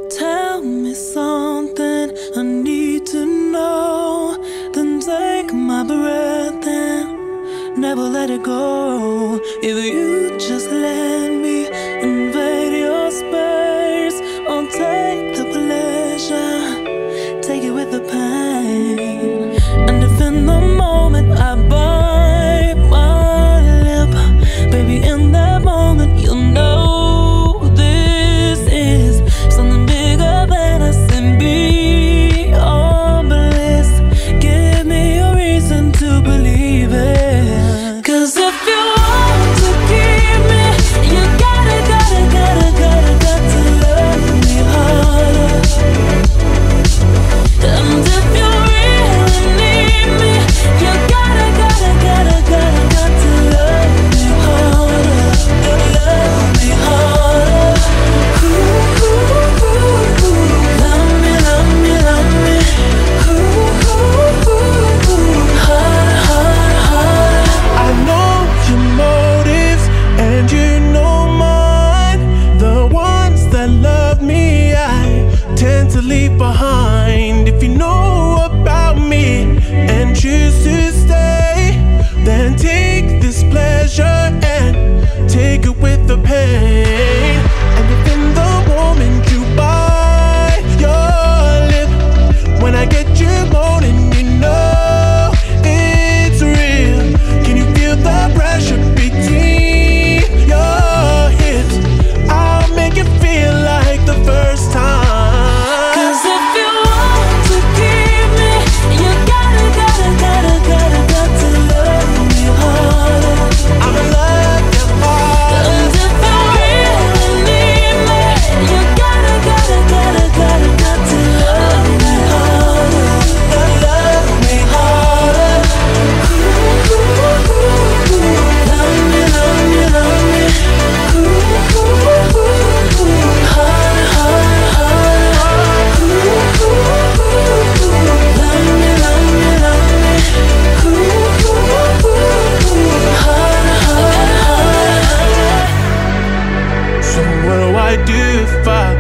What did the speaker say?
Tell me something I need to know, then take my breath and never let it go. If you just let me invade your space, I'll take the pleasure, take it with the pain. And if in the moment I bite my lip, baby, in that moment you'll know this is something bigger than us and beyond bliss. Give me a reason to believe it. 'Cause if you want to keep me, you gotta to love me harder. And if you really need me, you gotta to love me harder. Love me harder. Ooh, ooh, ooh, ooh. Love me, love me, love me. Ooh, ooh, ooh, ooh. Harder, harder, harder. I know your motives and you know mine. The ones that love me I tend to leave behind. If you know about me and choose to stay, then take this pleasure and take it with the pain. And if in the moment you bite your lip, when I get you moaning, you know it's real. Can you feel the pressure between your hips? I'll make it feel like the first time. 'Cause if you want to keep me, you gotta to love me harder. I'ma love you hard. And if you really need me, you gotta to love me harder. Love me harder. Ooh, ooh, ooh, ooh. Love me, love me, love me. Ooh, ooh, ooh, ooh. Harder, harder, harder. Ooh, ooh, ooh, ooh. Love me, love me, love me. Ooh, ooh, ooh, ooh. Harder, harder, harder. So what do I do if I